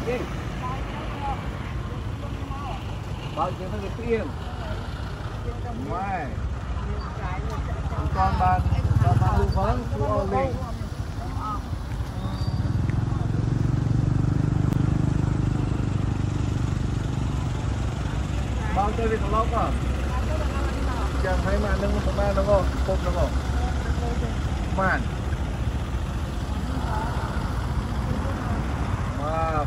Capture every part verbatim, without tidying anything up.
gì bao nhiêu thằng cái tiền ngoài con bạn con bạn hưu phấn chú ơi đi bao nhiêu việc lâu không chẳng thấy mà nâng một ba nó không cục nó không màn wow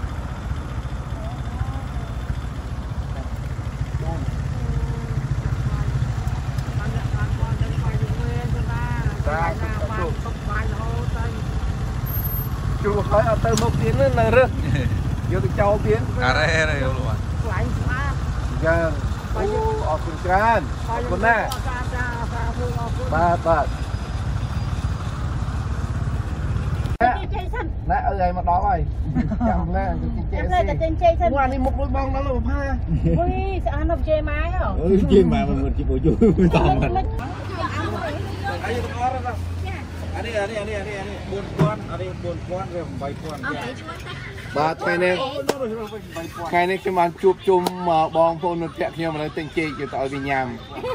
chú hỏi ở từ một tiếng lên là rớt vô cái châu biến à đây đây luôn gần ở phương tràn con nè ba bật nè ở đây mà đó rồi chẳng nè cái ngoài đi một đôi bông đó là một ha ui sao ăn chê máy hả ừ chê mà mình chỉ bồi chui mới to mà anh đi anh đi anh đi anh đi anh đi buồn quan anh đi buồn quan rồi bảy quan ba cái này cái này cái màn chụp chùm bong phôn nó chẹt nhau mà nó tên chi cho tao đi nhầm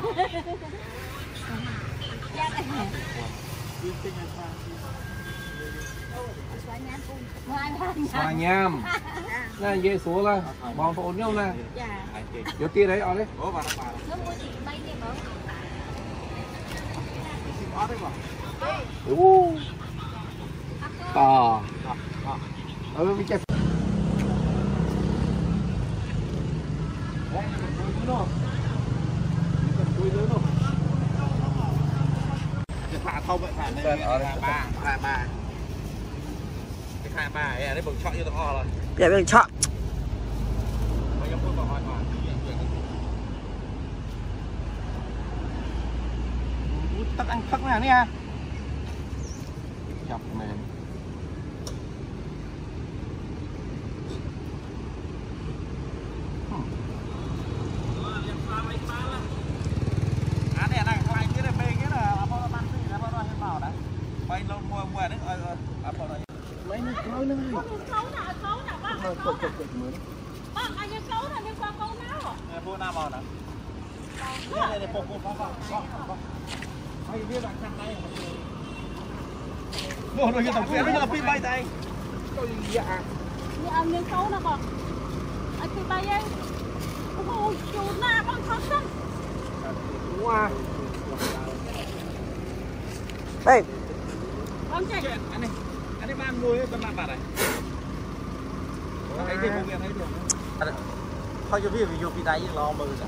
xoa nhầm nè dễ số là bong phôn nhau nè vô tia đấy ở đấy Ủa à ở bên kia thả thông vậy thả này ba thả ba cái thả ba ấy đấy bừng chọn như tao rồi dạ bừng chọn tắt ăn tắt nào nè chọc này à này này lại cái này bê cái là apa nó bán gì là apa nó hay bảo đấy bay lâu mua mua đấy ờ apa nó mấy cái khối nữa có những khấu nào khấu nào bác cục cục cục mới bác ai những khấu nào liên quan khấu nào này mua nào màu nào này này bột bột bột bột hay biết bạn chặt đây mua rồi cái tổng tiền nó là pin bay tay tôi dạ như ăn những khấu nào bác anh phi bay ấy ôi chú na bác khóc đó wow đây ông chạy anh này anh ấy mang nuôi con bạn bạn này thấy cái bộ việc thấy được thôi cho biết video pin tay lo mờ rồi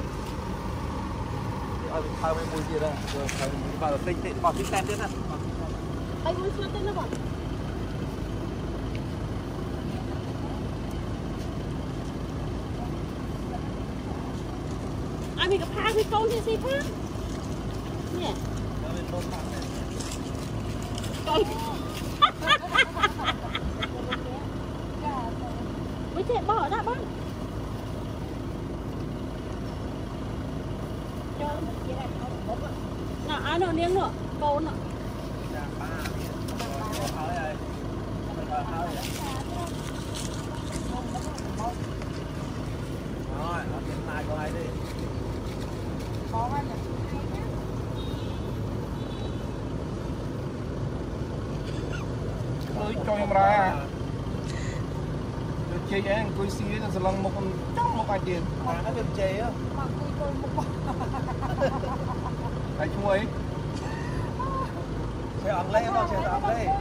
thôi mấy mùi gì đó rồi vào tinh tinh vào tinh tenទៀតណា anh muốn xuống tên nó bỏ anh mình có phá cái con gì phá nè con mới chạy bỏ ra bác nào ai nào niếng nữa con nữa rồi nó tiền lại của ai đi tôi cho em ra chơi cái anh coi xí nó sẽ lăn một con trong một ai tiền mà nó được chế á ai chung ấy xe ăn lê không xe ăn lê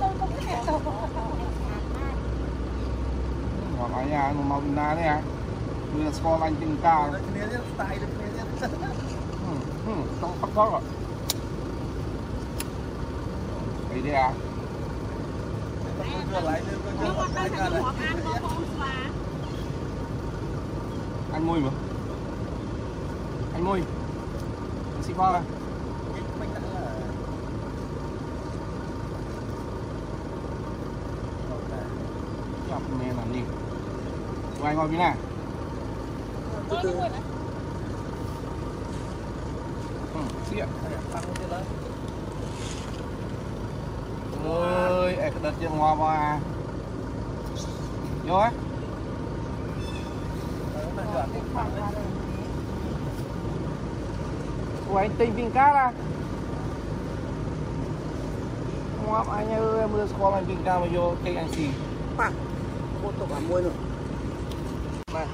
hoặc ở nhà mà màu na đấy à như là score anh chừng cao nó kia chứ tay được kia chứ trong phát thoát rồi vậy đi à anh mui mà anh mui anh xí khoa chọc nè làm gì ngoài ngồi bên này ừ, xí ạ ơi em cái đợt chân hoa hoa vô á của anh tinh viên cá ra ngoạm anh ơi mưa squall anh viên cá mà vô cây anh xì Pak, foto kamu itu. này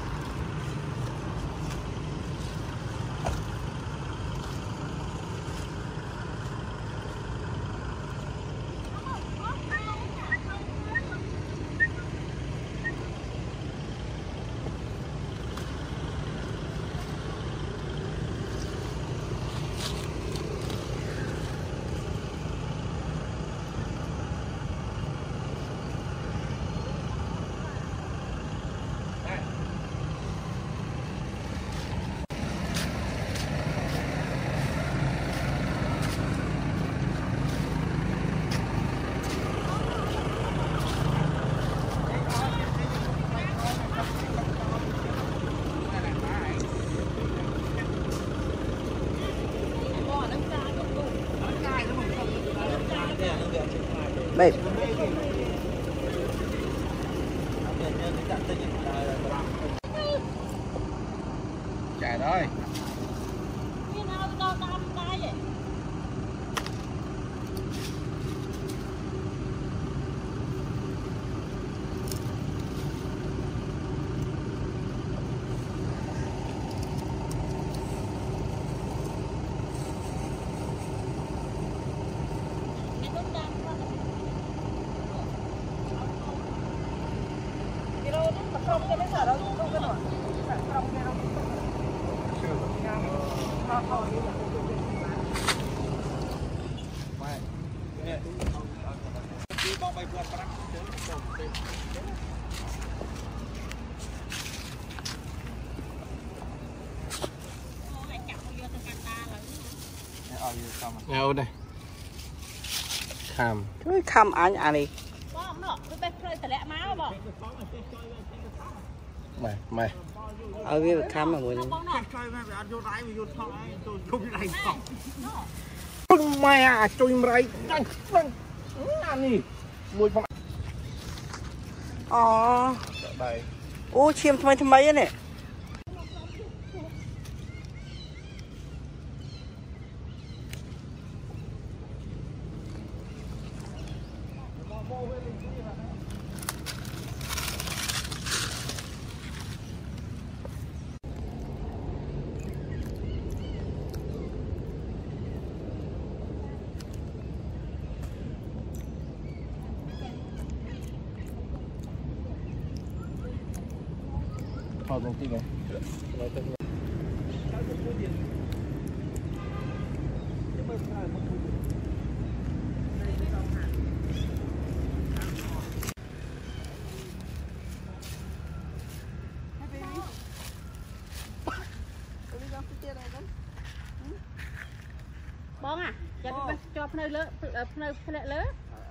Baik. chạy thôi Cái nào đâu đâm tay vậy? bong bay buat perang nghèo đây kham Cái khăm anh à đi. Bong nó, tôi bé phơi tẻ lẹ máu bong. mày mày Ở cái khăm mà người. Bong nó. Pưng mày à chui mày nhanh nhanh ăn đi mùi phong Ờ. đây Ô chim thay thay mấy này. thôi đừng tin này Bong à, cho cho nơi lớn, nơi nơi lớn.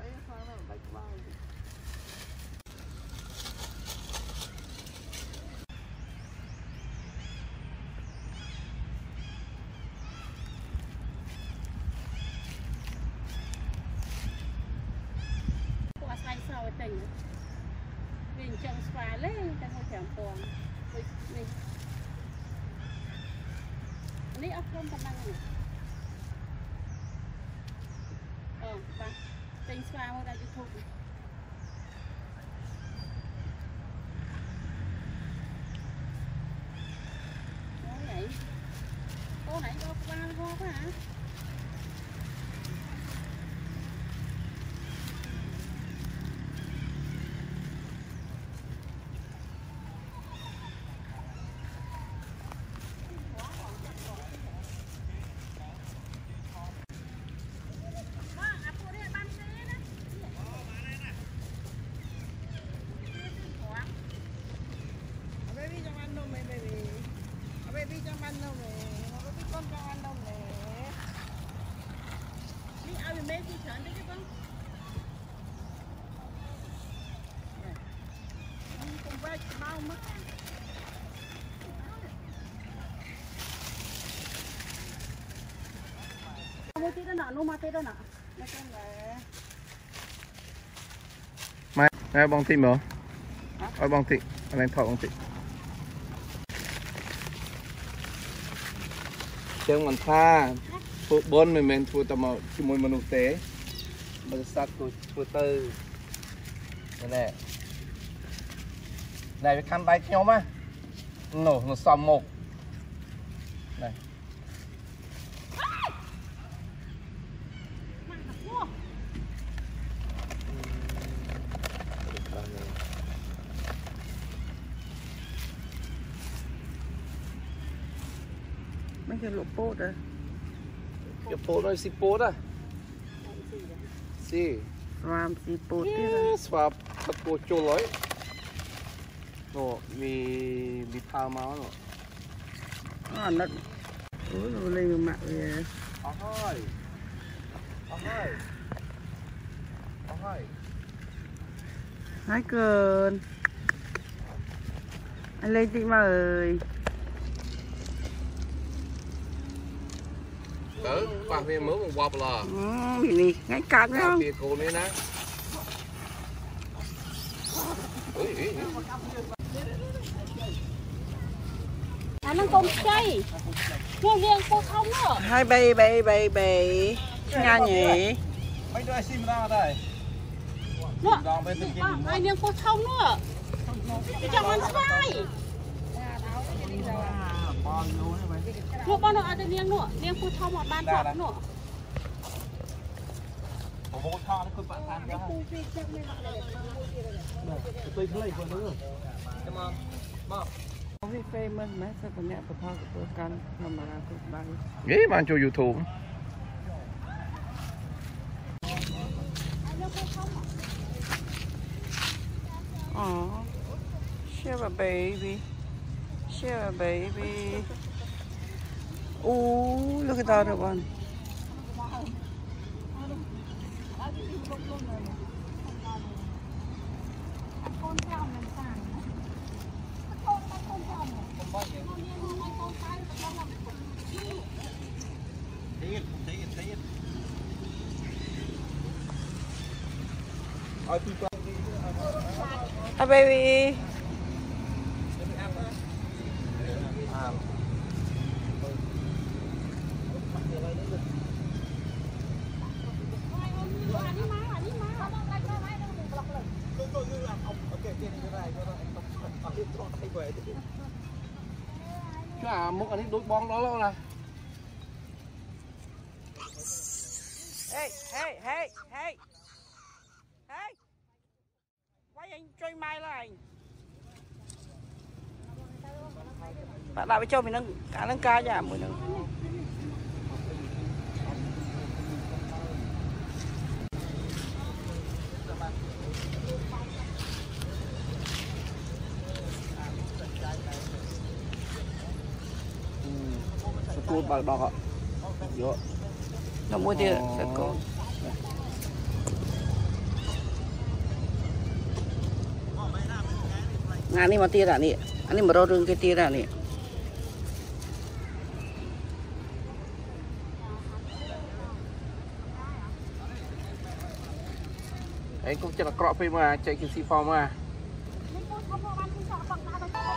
Tình mình trồng xoài lên ta ngồi chèm toàn mình này ốc không còn năng này ờ ba tình xoài ngồi đây chụp nói vậy cô nãy cô ba cô quá hả mua tí đó nọ, mua tí đó nọ. mày ngay bong tị mở ôi bong tị anh thọ bong tị ចឹងមិនថាធ្វើបុណ្យមិនមែនធ្វើតែមកជាមួយមនុស្សទេបើសត្វក៏ធ្វើទៅណែណែវាខាន់ដៃខ្ញុំណានោះនោះសំមុខណែไม่ใช่ลูกโป๊ดอ่ะ cái phố này xí phố đó xí làm gì bột thế swap thật cô trôi lối nó vì vì thao máu rồi à nó ủi rồi lên mặt vậy ôi ôi ôi hái cơn anh lên chị mà ơi Đó, qua phía mướn một bọc là ừ, gì ngay cạnh đó phía cô này nè à nó con chay riêng riêng cô không nữa hai bầy bầy bầy bầy nha nhỉ mấy đứa sim ra đây nữa ai riêng cô không nữa cho con saiลูกบ้านเราอาจจะเลี้ยงหนูเลี้ยงผู้ชมหมดบ้านสองหนูผมก็ชอบคุณปะทานก็tôi lấy con nữa em mong mong không biết phê mình mấy sao còn nhẹ của thao của tôi căn mà mà làm được bao nghĩ mà cho YouTube oh share a baby share a baby ooh look at that other one Hi baby. Chứ à một anh đôi bóng đó lâu nè. Hey, hey, hey, hey. Hey. Quay anh chơi mai là anh. Bạn lại cho mình nâng cả nâng ca nhà mình nâng. Cô bà đọc ạ. Dạ. Nó mua tiền sẽ có. Ngàn đi mà tiền à nè. Anh đi mà đâu rừng cái tiền à nè. Anh cũng chắc là cọ phê mà chạy cái xì phò mà.